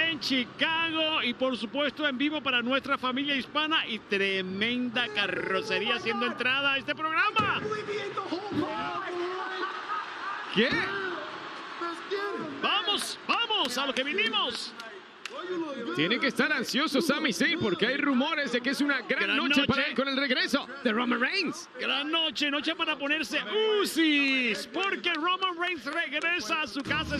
en Chicago y por supuesto en vivo para nuestra familia hispana y tremenda carrocería haciendo entrada a este programa. ¿Qué? Vamos a lo que vinimos. Tienen que estar ansiosos Sami Zayn porque hay rumores de que es una gran noche para él con el regreso de Roman Reigns. Gran noche para ponerse Usis, porque Roman Reigns regresa a su casa.